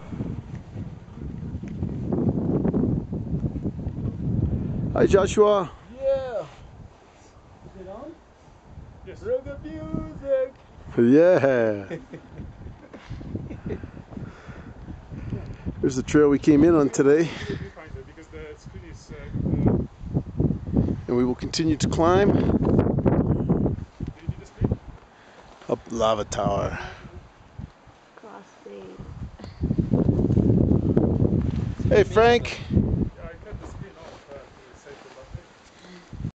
Hi, Joshua. Yeah. Is it on? Yes. Real good music. Yeah. Here's the trail we came in on today. And we will continue to climb up Lava Tower. Cross state. Hey, Frank.